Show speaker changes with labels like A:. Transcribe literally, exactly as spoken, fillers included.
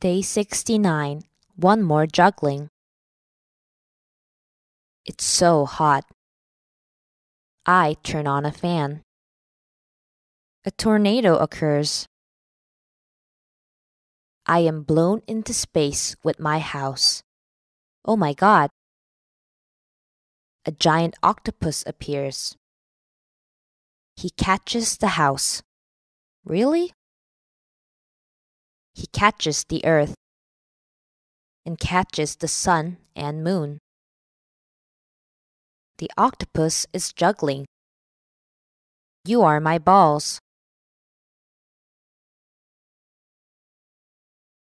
A: Day sixty-nine. One more juggling. It's so hot. I turn on a fan. A tornado occurs. I am blown into space with my house. Oh my God. A giant octopus appears. He catches the house. Really? He catches the earth and catches the sun and moon. The octopus is juggling. You are my balls.